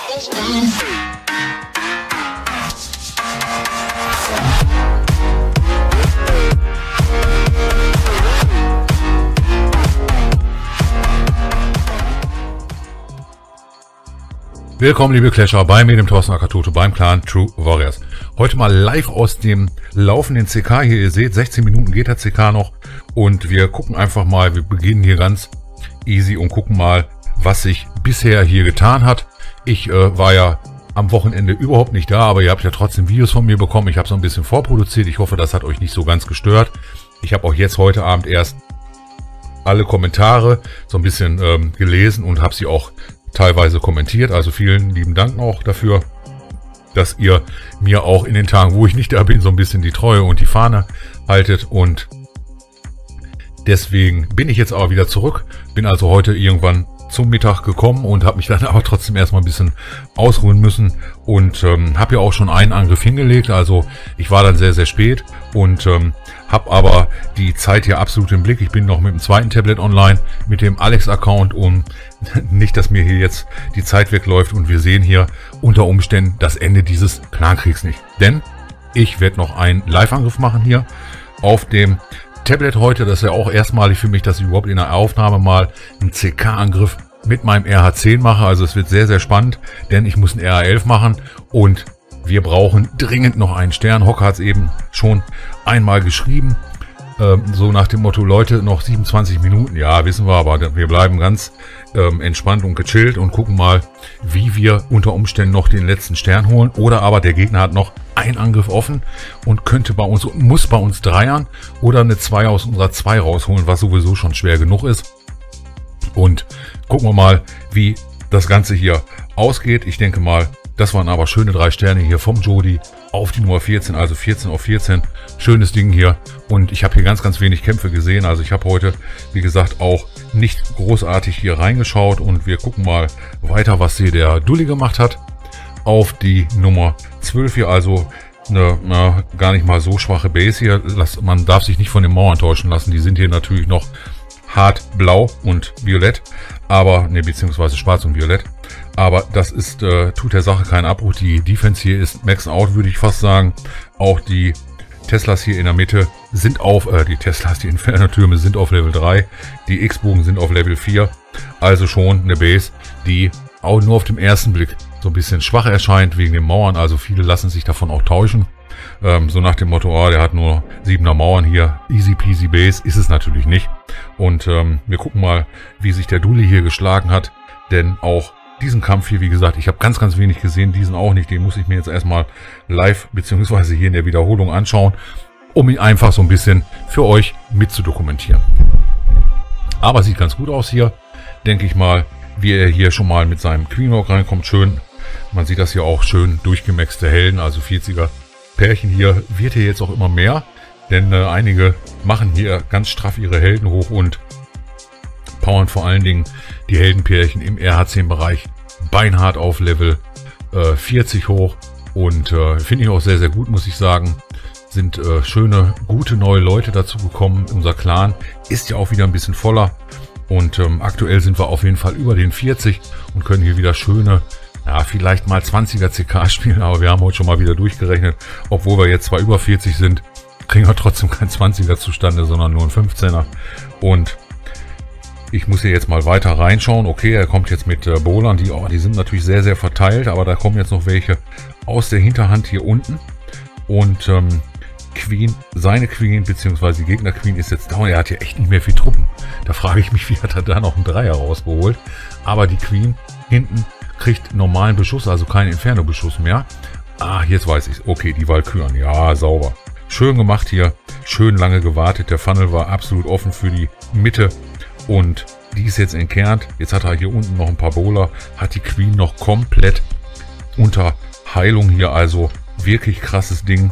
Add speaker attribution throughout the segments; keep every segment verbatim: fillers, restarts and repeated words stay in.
Speaker 1: Willkommen, liebe Clasher, bei mir, dem Thorsten Akatoto, beim Clan True Warriors. Heute mal live aus dem laufenden C K hier. Ihr seht, sechzehn Minuten geht der C K noch. Und wir gucken einfach mal, wir beginnen hier ganz easy und gucken mal, was sich bisher hier getan hat. Ich äh, war ja am Wochenende überhaupt nicht da, aber ihr habt ja trotzdem Videos von mir bekommen. Ich habe so ein bisschen vorproduziert. Ich hoffe, das hat euch nicht so ganz gestört. Ich habe auch jetzt heute Abend erst alle Kommentare so ein bisschen ähm, gelesen und habe sie auch teilweise kommentiert, also vielen lieben Dank auch dafür, dass ihr mir auch in den Tagen, wo ich nicht da bin, so ein bisschen die Treue und die Fahne haltet. Und deswegen bin ich jetzt aber wieder zurück, bin also heute irgendwann zum Mittag gekommen und habe mich dann aber trotzdem erstmal ein bisschen ausruhen müssen und ähm, habe ja auch schon einen Angriff hingelegt, also ich war dann sehr, sehr spät und ähm, habe aber die Zeit hier absolut im Blick. Ich bin noch mit dem zweiten Tablet online, mit dem Alex-Account, und nicht, dass mir hier jetzt die Zeit wegläuft und wir sehen hier unter Umständen das Ende dieses Clankriegs nicht. Denn ich werde noch einen Live-Angriff machen hier auf dem Tablet heute. Das ist ja auch erstmalig für mich, dass ich überhaupt in der Aufnahme mal einen C K-Angriff mit meinem R H zehn mache. Also es wird sehr, sehr spannend, denn ich muss einen R H elf machen und wir brauchen dringend noch einen Stern. Hocker hat es eben schon einmal geschrieben, ähm, so nach dem Motto, Leute, noch siebenundzwanzig Minuten. Ja, wissen wir, aber wir bleiben ganz ähm, entspannt und gechillt und gucken mal, wie wir unter Umständen noch den letzten Stern holen. Oder aber der Gegner hat noch einen Angriff offen und könnte bei uns, muss bei uns dreiern oder eine zwei aus unserer zwei rausholen, was sowieso schon schwer genug ist. Und gucken wir mal, wie das Ganze hier ausgeht. Ich denke mal, das waren aber schöne drei Sterne hier vom Jody auf die Nummer vierzehn, also vierzehn auf vierzehn. Schönes Ding hier. Und ich habe hier ganz, ganz wenig Kämpfe gesehen. Also ich habe heute, wie gesagt, auch nicht großartig hier reingeschaut. Und wir gucken mal weiter, was hier der Dulli gemacht hat. Auf die Nummer zwölf hier, also eine, na, gar nicht mal so schwache Base hier. Lass, man darf sich nicht von den Mauern täuschen lassen. Die sind hier natürlich noch hart blau und violett, aber ne, beziehungsweise schwarz und violett. Aber das ist, äh, tut der Sache keinen Abbruch. Die Defense hier ist Max out, würde ich fast sagen. Auch die Teslas hier in der Mitte sind auf, äh, die Teslas, die Inferno-Türme sind auf Level drei. Die X-Bogen sind auf Level vier. Also schon eine Base, die auch nur auf dem ersten Blick so ein bisschen schwach erscheint wegen den Mauern. Also viele lassen sich davon auch täuschen. Ähm, so nach dem Motto, oh, der hat nur siebener Mauern hier, easy peasy Base, ist es natürlich nicht. Und ähm, wir gucken mal, wie sich der Dulli hier geschlagen hat. Denn auch diesen Kampf hier, wie gesagt, ich habe ganz, ganz wenig gesehen, diesen auch nicht. Den muss ich mir jetzt erstmal live beziehungsweise hier in der Wiederholung anschauen, um ihn einfach so ein bisschen für euch mitzudokumentieren. Aber sieht ganz gut aus hier, denke ich mal, wie er hier schon mal mit seinem Queenhawk reinkommt. Schön, man sieht das hier auch, schön durchgemaxte Helden, also vierziger Pärchen hier. Wird hier jetzt auch immer mehr, denn äh, einige machen hier ganz straff ihre Helden hoch und powern vor allen Dingen die Heldenpärchen im R H zehn Bereich beinhart auf Level äh, vierzig hoch. Und äh, finde ich auch sehr, sehr gut, muss ich sagen. Sind äh, schöne, gute neue Leute dazu gekommen. Unser Clan ist ja auch wieder ein bisschen voller. Und ähm, aktuell sind wir auf jeden Fall über den vierzig und können hier wieder schöne, ja, vielleicht mal zwanziger C K spielen. Aber wir haben heute schon mal wieder durchgerechnet. Obwohl wir jetzt zwar über vierzig sind, kriegen wir trotzdem kein zwanziger zustande, sondern nur ein fünfzehner. Und ich muss hier jetzt mal weiter reinschauen. Okay, er kommt jetzt mit äh, Bowlern. Die, oh, die sind natürlich sehr, sehr verteilt. Aber da kommen jetzt noch welche aus der Hinterhand hier unten. Und ähm, Queen, seine Queen, beziehungsweise die Gegner Queen ist jetzt down. Er hat hier echt nicht mehr viel Truppen. Da frage ich mich, wie hat er da noch einen Dreier rausgeholt. Aber die Queen hinten kriegt normalen Beschuss, also keinen Inferno-Beschuss mehr. Ah, jetzt weiß ich es. Okay, die Valkyren. Ja, sauber. Schön gemacht hier. Schön lange gewartet. Der Funnel war absolut offen für die Mitte. Und die ist jetzt entkernt. Jetzt hat er hier unten noch ein paar Bowler. Hat die Queen noch komplett unter Heilung hier. Also wirklich krasses Ding.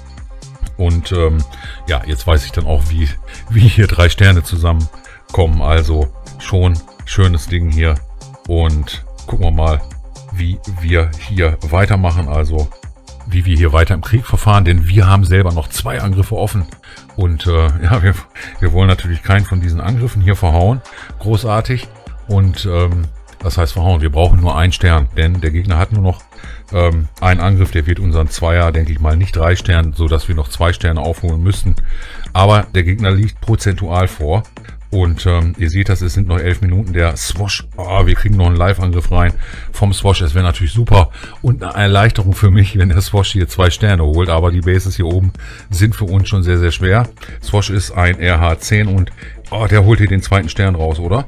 Speaker 1: Und ähm, ja, jetzt weiß ich dann auch, wie, wie hier drei Sterne zusammenkommen. Also schon schönes Ding hier. Und gucken wir mal, wie wir hier weitermachen. Also wie wir hier weiter im Krieg verfahren. Denn wir haben selber noch zwei Angriffe offen. Und äh, ja, wir, wir wollen natürlich keinen von diesen Angriffen hier verhauen. Großartig. Und ähm, Das heißt verhauen. Wir brauchen nur einen Stern, denn der Gegner hat nur noch ähm, einen Angriff. Der wird unseren Zweier, denke ich mal, nicht drei Stern, sodass wir noch zwei Sterne aufholen müssten. Aber der Gegner liegt prozentual vor. Und ähm, ihr seht das, es sind noch elf Minuten. Der Swash, oh, wir kriegen noch einen Live-Angriff rein vom Swash. Es wäre natürlich super und eine Erleichterung für mich, wenn der Swash hier zwei Sterne holt. Aber die Bases hier oben sind für uns schon sehr, sehr schwer. Swash ist ein R H zehn und oh, der holt hier den zweiten Stern raus, oder?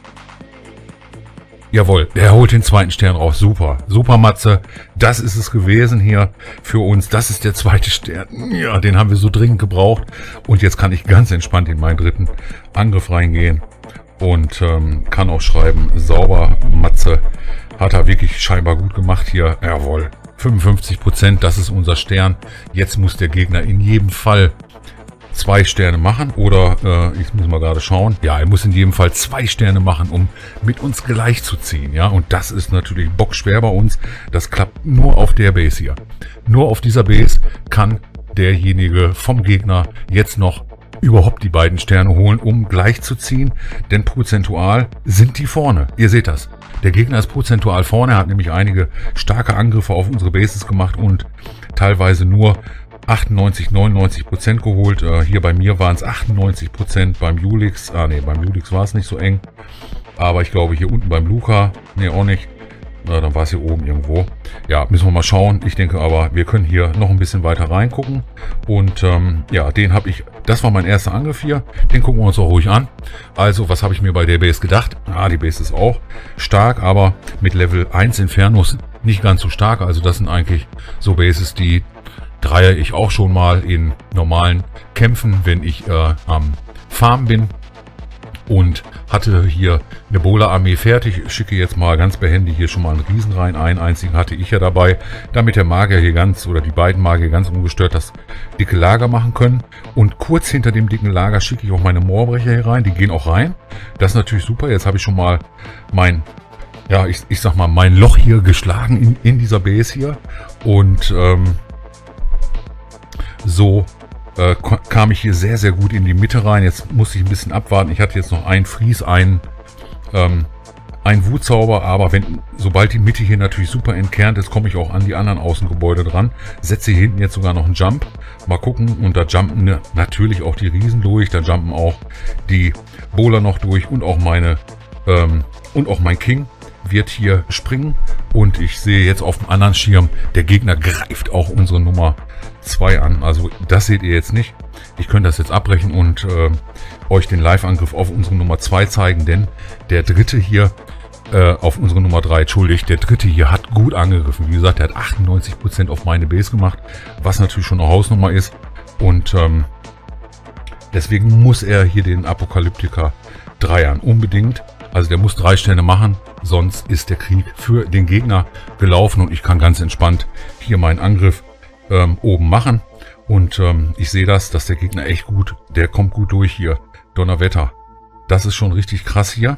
Speaker 1: Jawohl, der holt den zweiten Stern raus. Super, super Matze. Das ist es gewesen hier für uns. Das ist der zweite Stern. Ja, den haben wir so dringend gebraucht. Und jetzt kann ich ganz entspannt in meinen dritten Angriff reingehen. Und ähm, kann auch schreiben, sauber, Matze. Hat er wirklich scheinbar gut gemacht hier. Jawohl, fünfundfünfzig Prozent, das ist unser Stern. Jetzt muss der Gegner in jedem Fall zwei Sterne machen oder, äh, ich muss mal gerade schauen, ja, er muss in jedem Fall zwei Sterne machen, um mit uns gleich zu ziehen, ja, und das ist natürlich bockschwer bei uns, das klappt nur auf der Base hier. Nur auf dieser Base kann derjenige vom Gegner jetzt noch überhaupt die beiden Sterne holen, um gleich zu ziehen, denn prozentual sind die vorne, ihr seht das. Der Gegner ist prozentual vorne, er hat nämlich einige starke Angriffe auf unsere Bases gemacht und teilweise nur achtundneunzig, neunundneunzig Prozent geholt. Äh, hier bei mir waren es achtundneunzig Prozent beim Julix. Ah ne, beim Julix war es nicht so eng. Aber ich glaube hier unten beim Luca, ne auch nicht. Na, dann war es hier oben irgendwo. Ja, müssen wir mal schauen. Ich denke aber, wir können hier noch ein bisschen weiter reingucken. Und ähm, ja, den habe ich, das war mein erster Angriff hier. Den gucken wir uns auch ruhig an. Also, was habe ich mir bei der Base gedacht? Ah, die Base ist auch stark, aber mit Level eins Infernos nicht ganz so stark. Also das sind eigentlich so Bases, die dreier ich auch schon mal in normalen Kämpfen, wenn ich äh, am Farm bin. Und hatte hier eine Bola-Armee fertig. Ich schicke jetzt mal ganz behändig hier schon mal einen Riesen rein. Einen einzigen hatte ich ja dabei, damit der Magier hier ganz, oder die beiden Magier ganz ungestört das dicke Lager machen können. Und kurz hinter dem dicken Lager schicke ich auch meine Moorbrecher hier rein. Die gehen auch rein. Das ist natürlich super. Jetzt habe ich schon mal mein, ja, ich, ich sag mal, mein Loch hier geschlagen in, in dieser Base hier. Und ähm, so äh, kam ich hier sehr, sehr gut in die Mitte rein. Jetzt musste ich ein bisschen abwarten. Ich hatte jetzt noch einen Fries, einen, ähm, einen Wutzauber, aber wenn, sobald die Mitte hier natürlich super entkernt ist, komme ich auch an die anderen Außengebäude dran. Setze hier hinten jetzt sogar noch einen Jump. Mal gucken. Und da jumpen ne, natürlich auch die Riesen durch. Da jumpen auch die Bowler noch durch und auch meine ähm, und auch mein King wird hier springen. Und ich sehe jetzt auf dem anderen Schirm, der Gegner greift auch unsere Nummer zwei an. Also das seht ihr jetzt nicht. Ich könnte das jetzt abbrechen und äh, euch den Live-Angriff auf unsere Nummer zwei zeigen, denn der dritte hier äh, auf unsere Nummer drei, entschuldigt, der dritte hier hat gut angegriffen. Wie gesagt, der hat achtundneunzig Prozent auf meine Base gemacht, was natürlich schon eine Hausnummer ist. Und ähm, deswegen muss er hier den Apokalyptiker dreiern. Unbedingt. Also der muss drei Sterne machen, sonst ist der Krieg für den Gegner gelaufen und ich kann ganz entspannt hier meinen Angriff ähm, oben machen. Und ähm, ich sehe das, dass der Gegner echt gut, der kommt gut durch hier. Donnerwetter. Das ist schon richtig krass hier.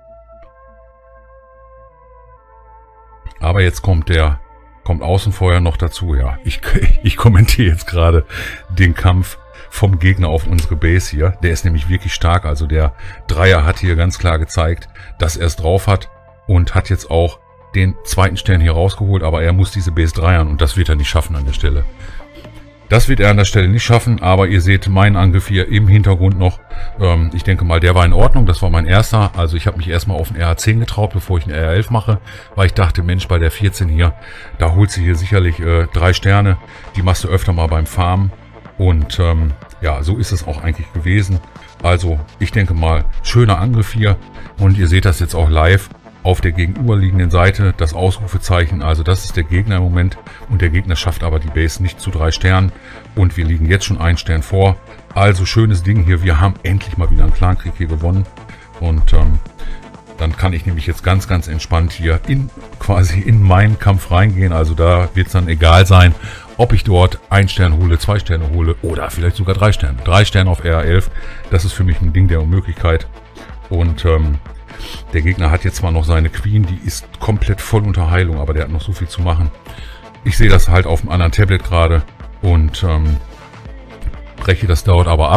Speaker 1: Aber jetzt kommt der, kommt Außenfeuer noch dazu. Ja, ich, ich kommentiere jetzt gerade den Kampf vom Gegner auf unsere Base hier. Der ist nämlich wirklich stark. Also der Dreier hat hier ganz klar gezeigt, dass er es drauf hat und hat jetzt auch den zweiten Stern hier rausgeholt. Aber er muss diese Base dreiern und das wird er nicht schaffen an der Stelle. Das wird er an der Stelle nicht schaffen, aber ihr seht meinen Angriff hier im Hintergrund noch. Ähm, ich denke mal, der war in Ordnung. Das war mein erster. Also ich habe mich erstmal auf den R H zehn getraut, bevor ich einen R H elf mache, weil ich dachte, Mensch, bei der vierzehn hier, da holt sie hier sicherlich äh, drei Sterne. Die machst du öfter mal beim Farmen. Und ähm, ja, so ist es auch eigentlich gewesen. Also ich denke mal, schöner Angriff hier. Und ihr seht das jetzt auch live auf der gegenüberliegenden Seite, das Ausrufezeichen. Also das ist der Gegner im Moment. Und der Gegner schafft aber die Base nicht zu drei Sternen. Und wir liegen jetzt schon einen Stern vor. Also schönes Ding hier. Wir haben endlich mal wieder einen Clankrieg hier gewonnen. Und ähm, dann kann ich nämlich jetzt ganz, ganz entspannt hier in quasi in meinen Kampf reingehen. Also da wird es dann egal sein, ob ich dort einen Stern hole, zwei Sterne hole oder vielleicht sogar drei Sterne. Drei Sterne auf R H elf, das ist für mich ein Ding der Unmöglichkeit. Und ähm, der Gegner hat jetzt zwar noch seine Queen, die ist komplett voll unter Heilung, aber der hat noch so viel zu machen. Ich sehe das halt auf dem anderen Tablet gerade und ähm, breche das dort aber ab.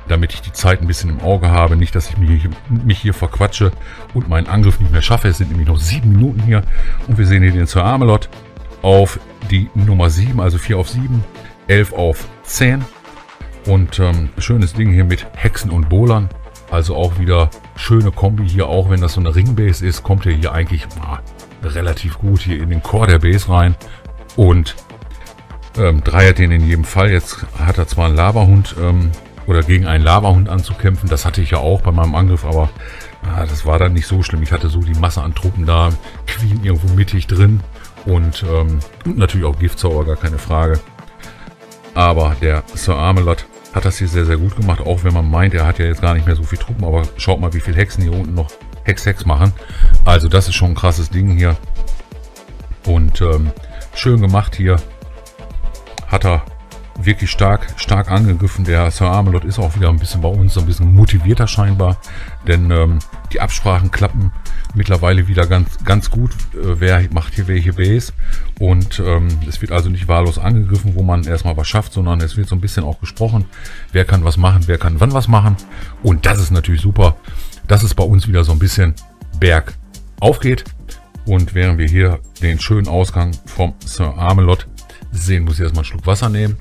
Speaker 1: damit ich die Zeit ein bisschen im Auge habe. Nicht, dass ich mich hier, mich hier verquatsche und meinen Angriff nicht mehr schaffe. Es sind nämlich noch sieben Minuten hier. Und wir sehen hier den Sir Amelot auf die Nummer sieben, also vier auf sieben, elf auf zehn. Und ähm, schönes Ding hier mit Hexen und Bowlern. Also auch wieder schöne Kombi hier, auch wenn das so eine Ringbase ist, kommt er hier eigentlich ah, relativ gut hier in den Core der Base rein. Und ähm, dreiert den in jedem Fall. Jetzt hat er zwar einen Lavahund ähm, oder gegen einen Lavahund anzukämpfen. Das hatte ich ja auch bei meinem Angriff, aber ah, das war dann nicht so schlimm. Ich hatte so die Masse an Truppen da, Queen irgendwo mittig drin und, ähm, und natürlich auch Giftzauber, gar keine Frage. Aber der Sir Amelot hat das hier sehr, sehr gut gemacht, auch wenn man meint, er hat ja jetzt gar nicht mehr so viel Truppen, aber schaut mal, wie viele Hexen hier unten noch Hex, Hex machen. Also das ist schon ein krasses Ding hier. Und ähm, schön gemacht hier. Hat er wirklich stark, stark angegriffen. Der Sir Amelot ist auch wieder ein bisschen bei uns, ein bisschen motivierter scheinbar, denn ähm, die Absprachen klappen mittlerweile wieder ganz, ganz gut. Äh, wer macht hier welche Base? Und ähm, es wird also nicht wahllos angegriffen, wo man erstmal was schafft, sondern es wird so ein bisschen auch gesprochen. Wer kann was machen, wer kann wann was machen. Und das ist natürlich super, dass es bei uns wieder so ein bisschen bergauf geht. Und während wir hier den schönen Ausgang vom Sir Amelot sehen, muss ich erstmal einen Schluck Wasser nehmen.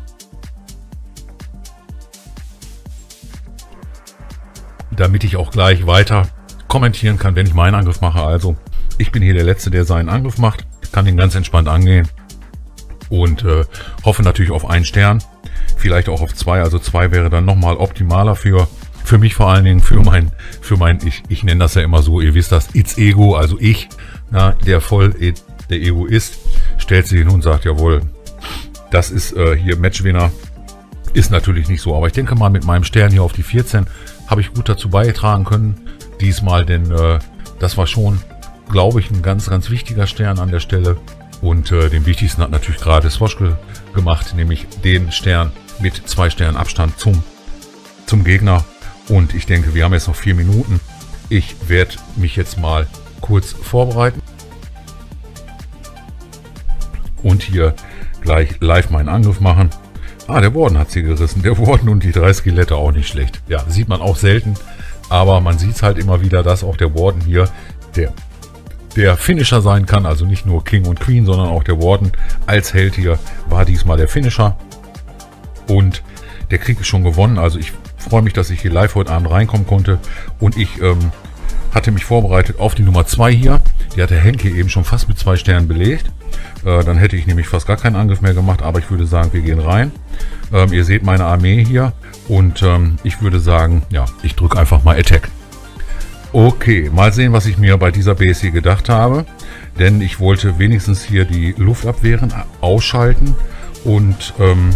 Speaker 1: Damit ich auch gleich weiter kommentieren kann, wenn ich meinen Angriff mache. Also ich bin hier der Letzte, der seinen Angriff macht, kann den ganz entspannt angehen und äh, hoffe natürlich auf einen Stern, vielleicht auch auf zwei. Also zwei wäre dann nochmal optimaler für für mich, vor allen Dingen für mein für mein ich ich nenne das ja immer so, ihr wisst das, It's Ego, also ich, na, der voll der Egoist, stellt sich hin und sagt, jawohl, das ist äh, hier Matchwinner. Ist natürlich nicht so, aber ich denke mal, mit meinem Stern hier auf die vierzehn habe ich gut dazu beitragen können diesmal, denn äh, das war schon, glaube ich, ein ganz, ganz wichtiger Stern an der Stelle. Und äh, den wichtigsten hat natürlich gerade Swoschke gemacht, nämlich den Stern mit zwei Sternen Abstand zum, zum Gegner. Und ich denke, wir haben jetzt noch vier Minuten. Ich werde mich jetzt mal kurz vorbereiten und hier gleich live meinen Angriff machen. Ah, der Warden hat sie gerissen. Der Warden und die drei Skelette auch nicht schlecht. Ja, sieht man auch selten. Aber man sieht es halt immer wieder, dass auch der Warden hier der, der Finisher sein kann. Also nicht nur King und Queen, sondern auch der Warden als Held hier war diesmal der Finisher. Und der Krieg ist schon gewonnen. Also ich freue mich, dass ich hier live heute Abend reinkommen konnte. Und ich ähm, hatte mich vorbereitet auf die Nummer zwei hier. Die hat der Henke eben schon fast mit zwei Sternen belegt. Äh, dann hätte ich nämlich fast gar keinen Angriff mehr gemacht. Aber ich würde sagen, wir gehen rein. Ähm, ihr seht meine Armee hier. Und ähm, ich würde sagen, ja, ich drücke einfach mal Attack. Okay, mal sehen, was ich mir bei dieser Base hier gedacht habe. Denn ich wollte wenigstens hier die Luftabwehren ausschalten. Und, ähm,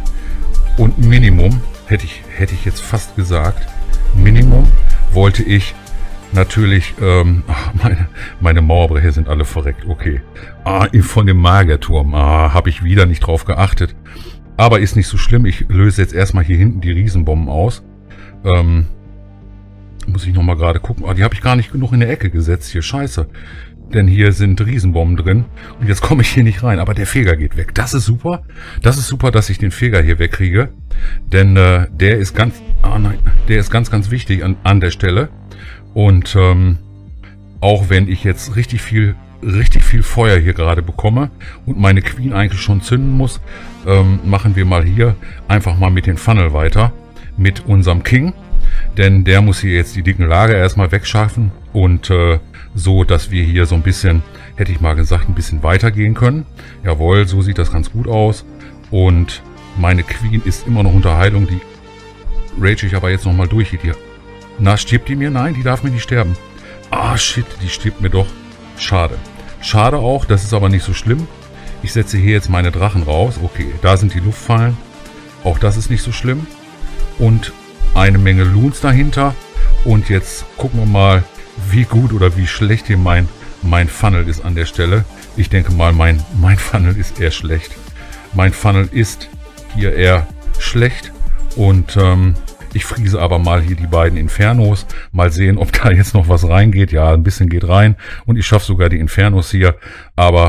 Speaker 1: und Minimum, hätte ich, hätte ich jetzt fast gesagt, Minimum wollte ich natürlich, ähm, ach, meine, meine Mauerbrecher sind alle verreckt. Okay, ah, von dem Magierturm, ah, habe ich wieder nicht drauf geachtet. Aber ist nicht so schlimm. Ich löse jetzt erstmal hier hinten die Riesenbomben aus. Ähm, muss ich nochmal gerade gucken. Oh, die habe ich gar nicht genug in der Ecke gesetzt hier. Scheiße. Denn hier sind Riesenbomben drin. Und jetzt komme ich hier nicht rein. Aber der Feger geht weg. Das ist super. Das ist super, dass ich den Feger hier wegkriege. Denn äh, der ist ganz... Ah nein. Der ist ganz, ganz wichtig an, an der Stelle. Und ähm, auch wenn ich jetzt richtig viel... richtig viel Feuer hier gerade bekomme und meine Queen eigentlich schon zünden muss, ähm, machen wir mal hier einfach mal mit den Funnel weiter, mit unserem King, denn der muss hier jetzt die dicken Lager erstmal wegschaffen und äh, so, dass wir hier so ein bisschen, hätte ich mal gesagt, ein bisschen weitergehen können. Jawohl, so sieht das ganz gut aus und meine Queen ist immer noch unter Heilung, die rage ich aber jetzt nochmal durch hier. Na, stirbt die mir? Nein, die darf mir nicht sterben. Ah, shit, die stirbt mir doch. Schade. Schade auch, das ist aber nicht so schlimm. Ich setze hier jetzt meine Drachen raus. Okay, da sind die Luftfallen. Auch das ist nicht so schlimm. Und eine Menge Loons dahinter. Und jetzt gucken wir mal, wie gut oder wie schlecht hier mein, mein Funnel ist an der Stelle. Ich denke mal, mein, mein Funnel ist eher schlecht. Mein Funnel ist hier eher schlecht. Und ähm, ich friese aber mal hier die beiden Infernos. Mal sehen, ob da jetzt noch was reingeht. Ja, ein bisschen geht rein. Und ich schaffe sogar die Infernos hier. Aber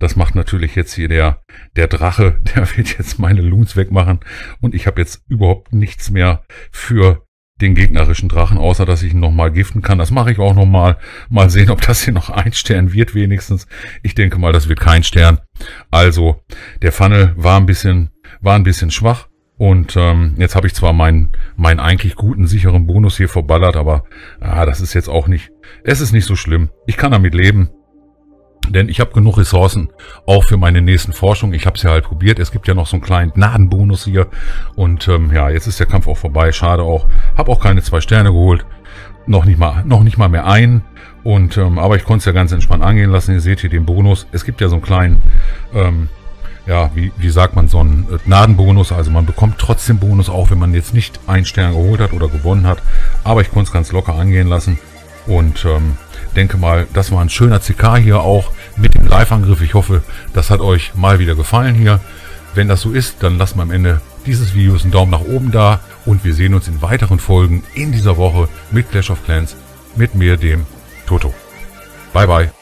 Speaker 1: Das macht natürlich jetzt hier der, der Drache, der wird jetzt meine Loons wegmachen. Und ich habe jetzt überhaupt nichts mehr für den gegnerischen Drachen, außer dass ich ihn nochmal giften kann. Das mache ich auch nochmal. Mal sehen, ob das hier noch ein Stern wird wenigstens. Ich denke mal, das wird kein Stern. Also, der Funnel war ein bisschen, war ein bisschen schwach. Und ähm, jetzt habe ich zwar meinen, meinen eigentlich guten, sicheren Bonus hier verballert, aber ah, das ist jetzt auch nicht, es ist nicht so schlimm. Ich kann damit leben. Denn ich habe genug Ressourcen, auch für meine nächsten Forschungen. Ich habe es ja halt probiert. Es gibt ja noch so einen kleinen Gnadenbonus hier. Und ähm, ja, jetzt ist der Kampf auch vorbei. Schade auch. Habe auch keine zwei Sterne geholt. Noch nicht mal, noch nicht mal mehr einen. Und ähm, aber ich konnte es ja ganz entspannt angehen lassen. Ihr seht hier den Bonus. Es gibt ja so einen kleinen, ähm, ja, wie, wie sagt man, so einen Gnadenbonus. Also man bekommt trotzdem Bonus, auch wenn man jetzt nicht einen Stern geholt hat oder gewonnen hat. Aber ich konnte es ganz locker angehen lassen. Und ähm, denke mal, das war ein schöner C K hier auch mit dem Live-Angriff. Ich hoffe, das hat euch mal wieder gefallen hier. Wenn das so ist, dann lasst mal am Ende dieses Videos einen Daumen nach oben da. Und wir sehen uns in weiteren Folgen in dieser Woche mit Clash of Clans, mit mir, dem Toto. Bye, bye.